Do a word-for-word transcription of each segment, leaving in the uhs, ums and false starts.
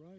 right.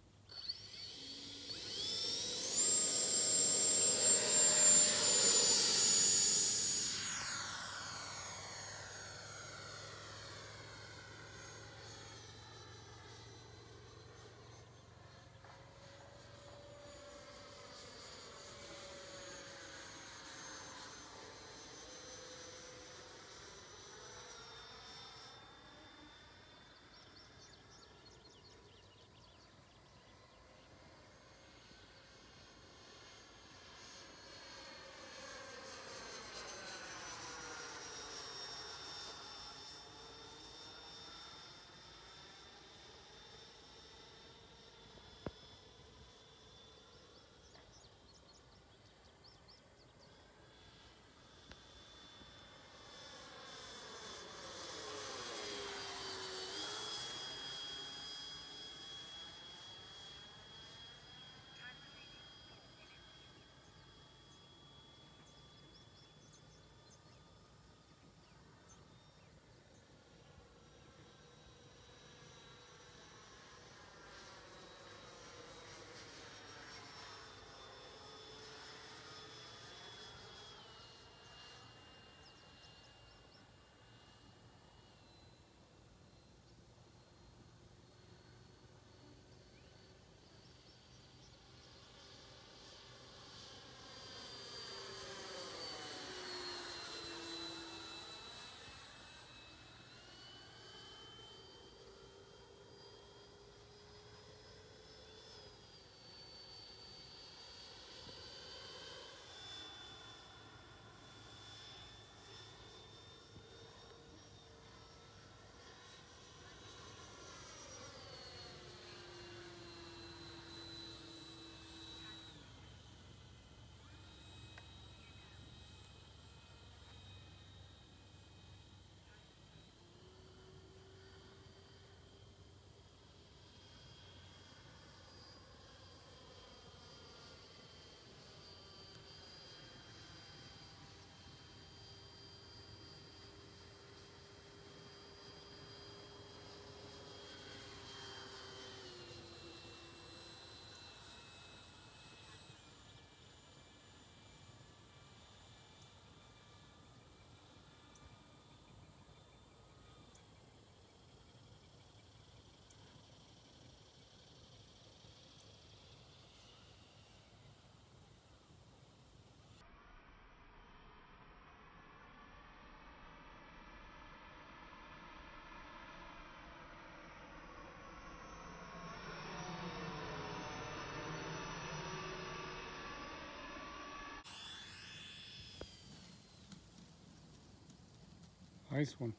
Nice one.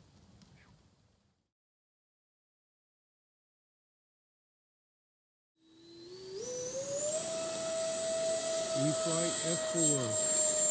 Eflite F four.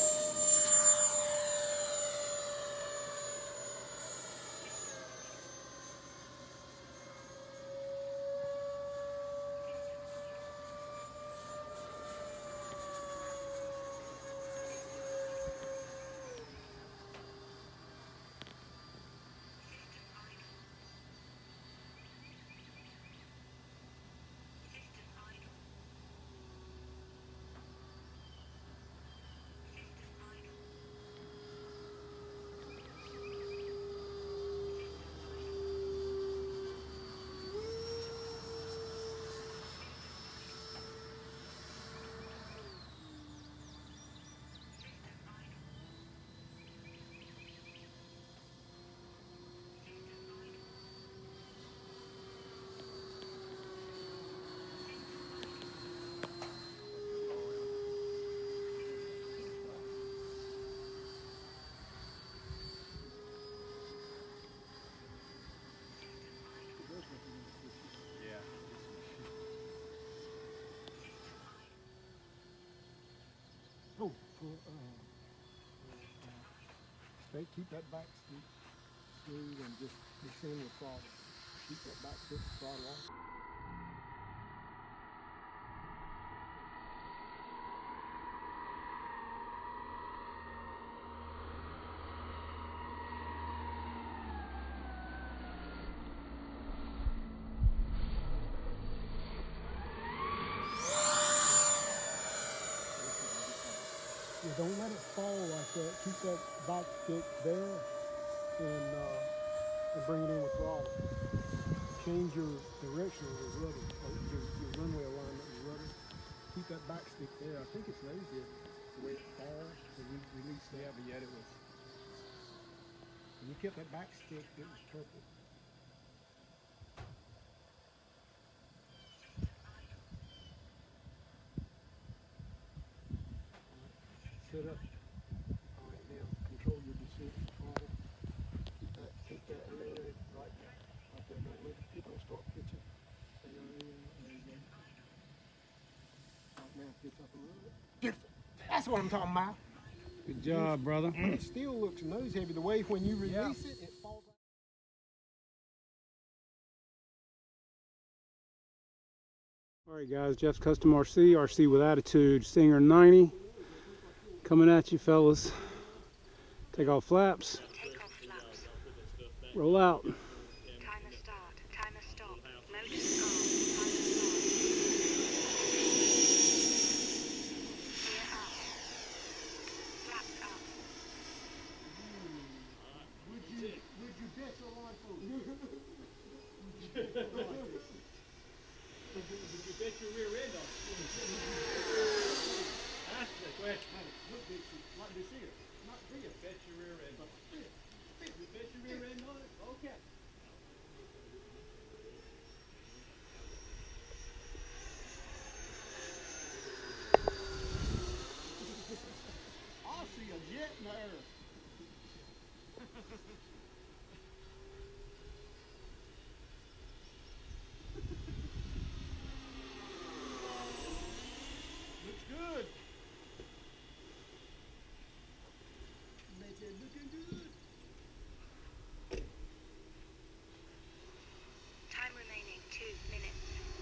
Yeah. Oh, for, uh, straight, keep that back stick smooth and just mix in with throttle. Keep that back foot throttle off. Yeah, don't let it fall like that. Keep that back stick there and, uh, and bring it in with throttle. Change your direction of your rudder, or your, your runway alignment of your rudder. Keep that back stick there. I think it's lazy the way it falls to re release that. Yeah, but yet it was. When you kept that back stick, it was perfect. Set up. All right, now control your descent throttle. Keep that, keep that limited right now. Right there. Don't let it, don't start pitching. Stay right there. There you go. Right now, pitch up a little bit. Beautiful. That's what I'm talking about. Good job, brother. It still looks nose heavy. The way when you release yeah. it, it falls out. All right, guys. Jeff's Custom R C, R C with attitude, Stinger ninety. Coming at you, fellas. Take off flaps. Take off flaps. Roll out. Timer start. Timer stop. Motors on. Timer start. Gear up. Flaps up. Would you, would you bet your life on it? Would you bet your rear end on it? That's the question. Look, Dixie, like this here. Not this. Bet your rear end on it. You bet your rear end on it? Okay. I see a jet in the air. Looks good. Make it looking good. Time remaining two minutes.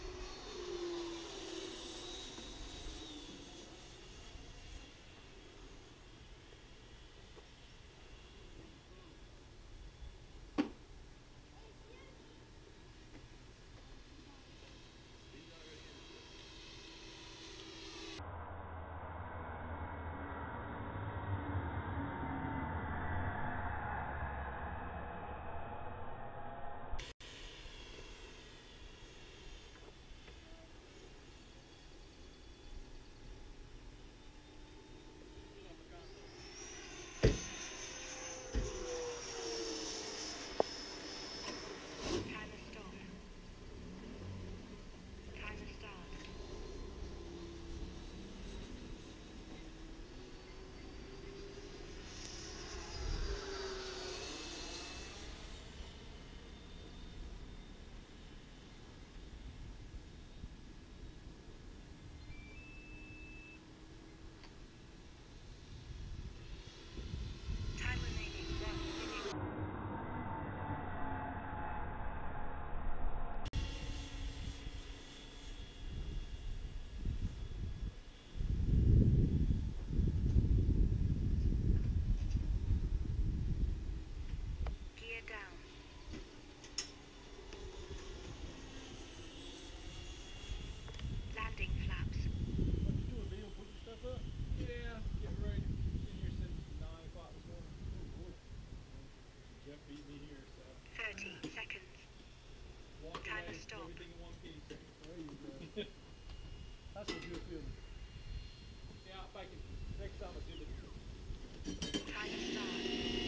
That's a good feeling. Yeah, if I can, next time I do it. Timer start.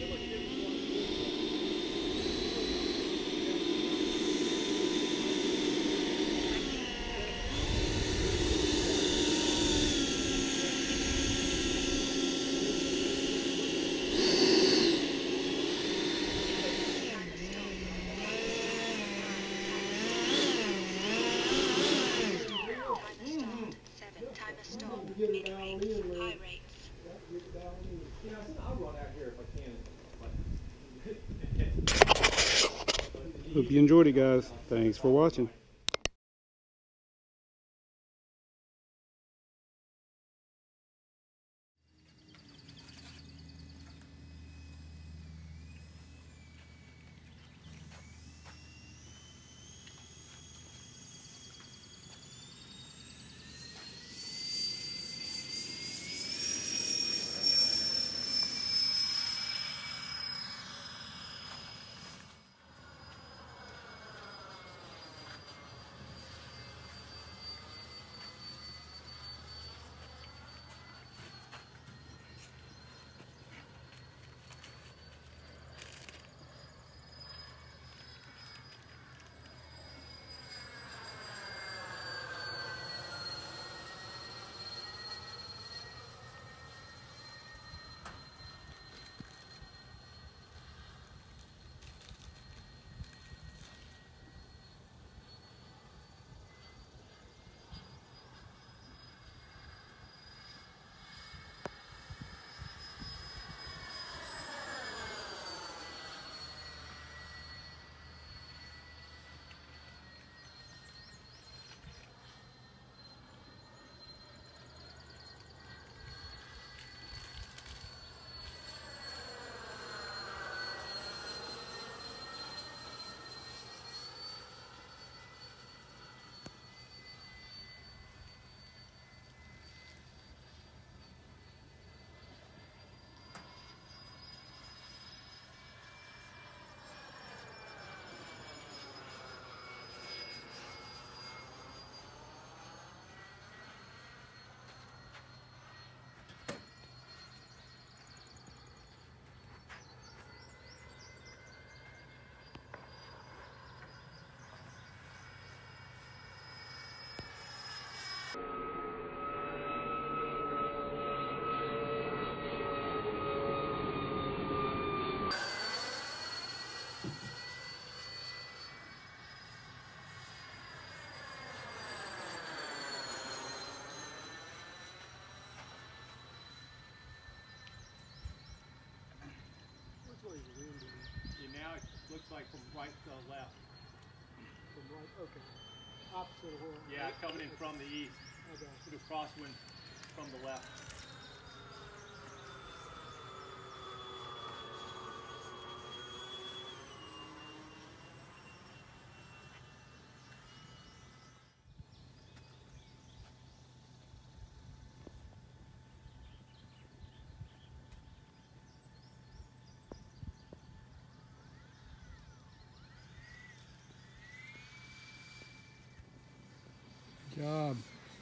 Hope you enjoyed it, guys. Thanks for watching. Which way is the wind blowing? And now it looks like from right to left. From right, okay. Opposite of where. Yeah, coming in from the east. I got you. With a crosswind from the left. Good job.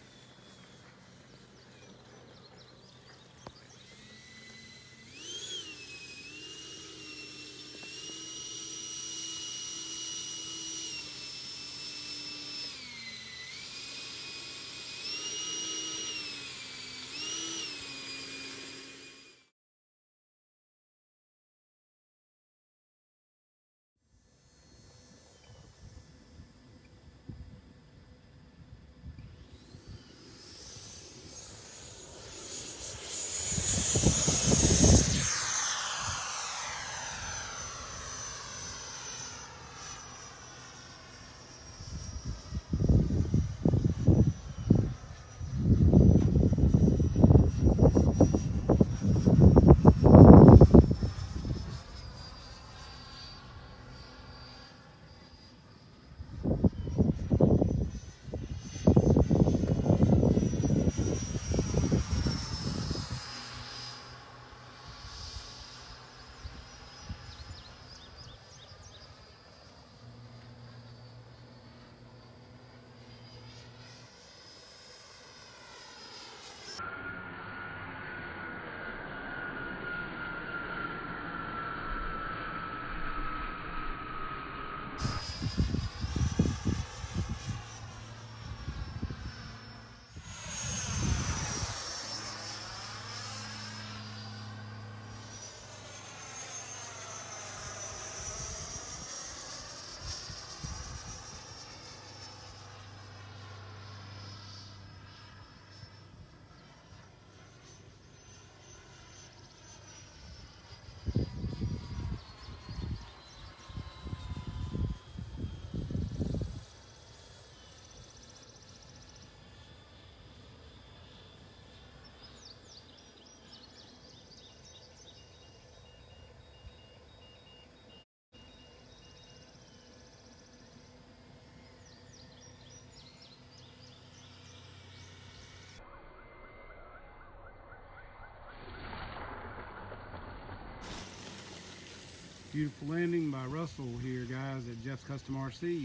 Beautiful landing by Russell here, guys, at Jeff's Custom R C.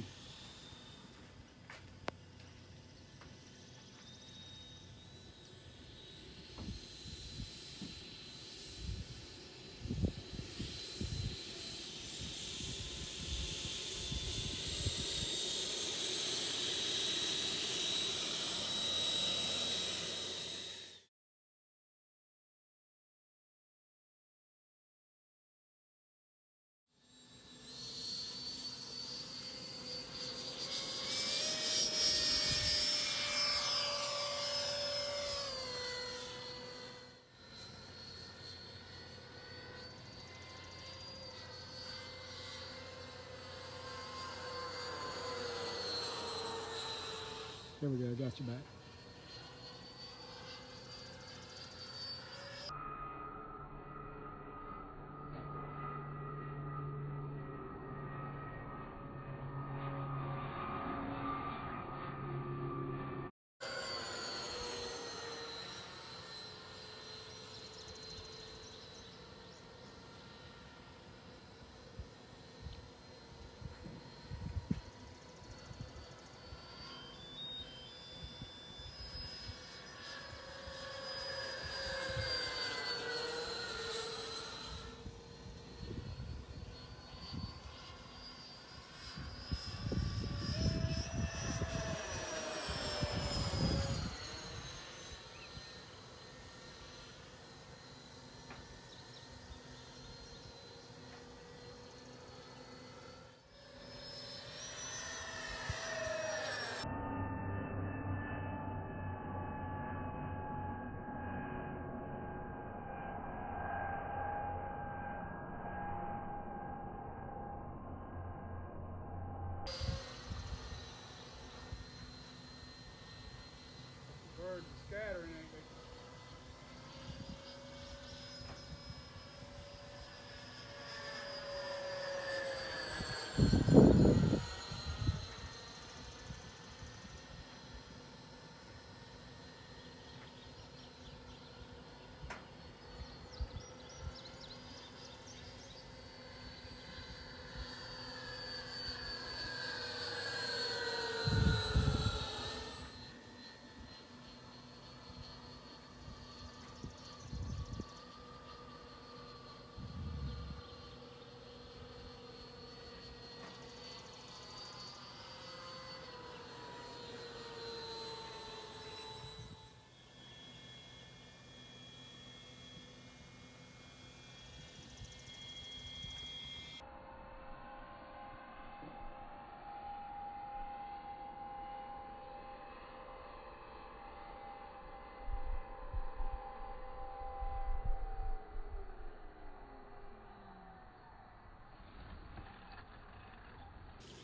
There we go, got you back.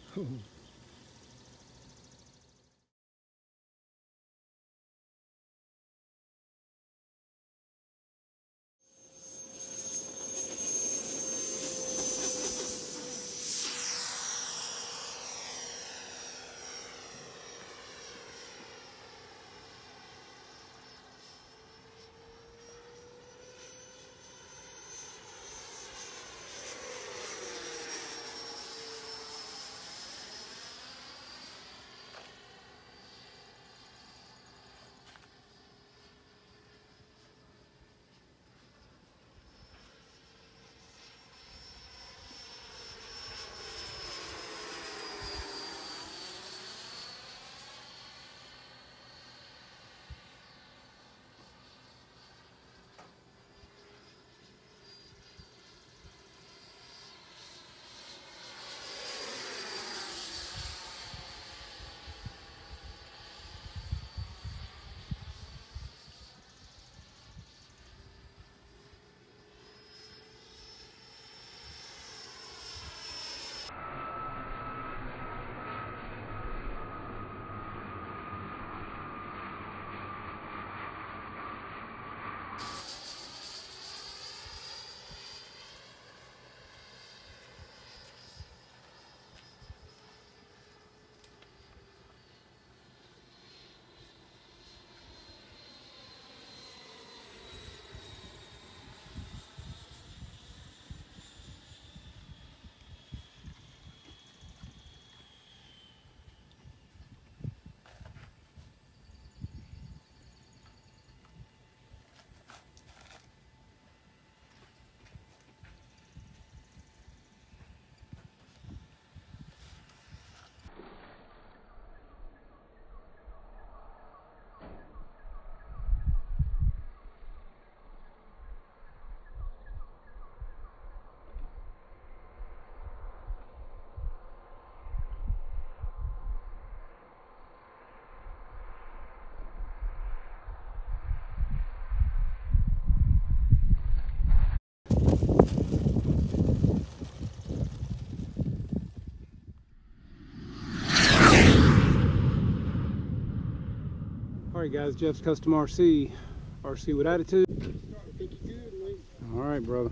Alright guys, Jeff's Custom R C. R C with attitude. I think you're good, man. Alright, brother.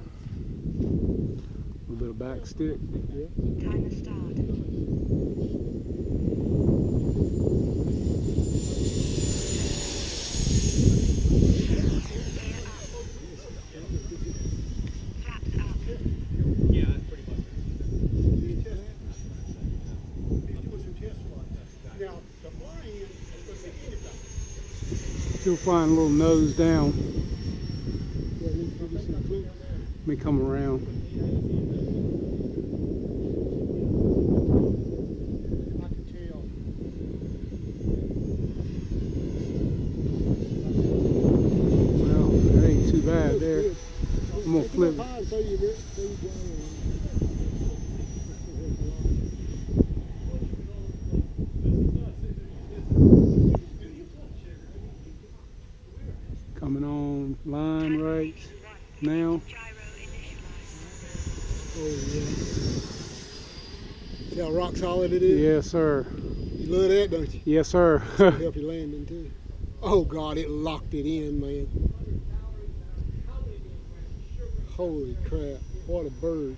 A little bit of back stick. Yeah. Timer start. Flaps up. Yeah, that's pretty much it. Now, the flying is supposed to be anybody. Still flying a little nose down. Yeah, we need to give you some clicks. Let me come around. I can tell. Well, that ain't too bad there. I'm gonna flip it. it. So you get, so you go. Coming on line right now. Gyro initialized. Oh, yeah. See how rock solid it is? Yes, sir. You love that, don't you? Yes, sir. Help you landing, too. Oh, God, it locked it in, man. Holy crap. What a bird.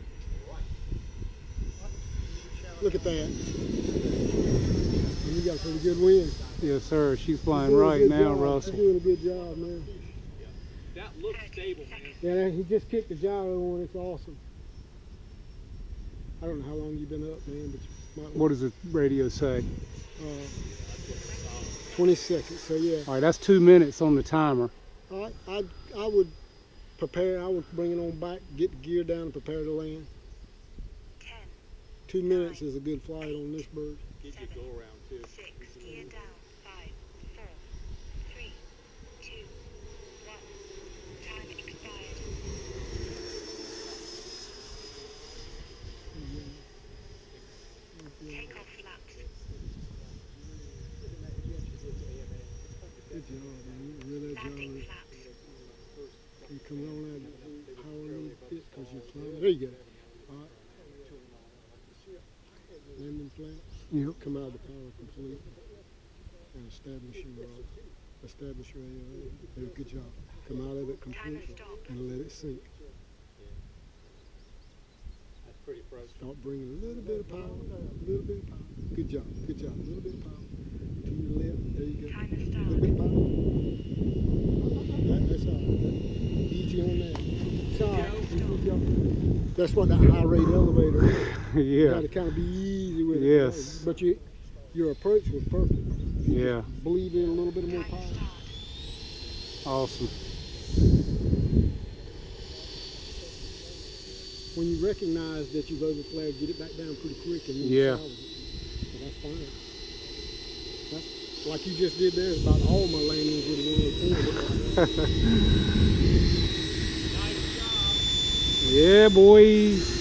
Look at that. And you got a pretty good wind. Yes, sir. She's You're flying doing a right good now, job. Russell. You're doing a good job, man. That looks stable, man. Yeah, he just kicked the gyro on. It's awesome. I don't know how long you've been up, man, but you might What does the radio say? uh, twenty seconds. So yeah, All right, that's two minutes on the timer. I I I would prepare. I would bring it on back, get the gear down, and prepare to land. Ten, Two minutes is a good flight on this bird. Get your go around too. six, gear down. Five, four, three, two, one. Time expired. Takeoff flaps. Good job, man. You really Landing job. flaps. You come on that power a little bit because you're flying. There you go. All right. Landing flat. Yep. Come out of the power complete and establish your uh, establish your A O A. Do a good job. Come out of it complete and let it sink. That's pretty approachable. Start bringing a little bit of power, a little bit of power. Good job, good job. A little bit of power to your left. There you go. Timer A little start. bit of power. That, that's all right. Easy on that. It's all right. Good job. That's what that high rate elevator is. You Yeah. got to kind of be easy with it. Yes. But you, your approach was perfect. You Yeah. just bleed in a little bit more power. Awesome. When you recognize that you've overflagged, get it back down pretty quick and then Yeah. salvage it. So that's fine. That's, like you just did there, about all my landings with one oh four. Yeah, boy.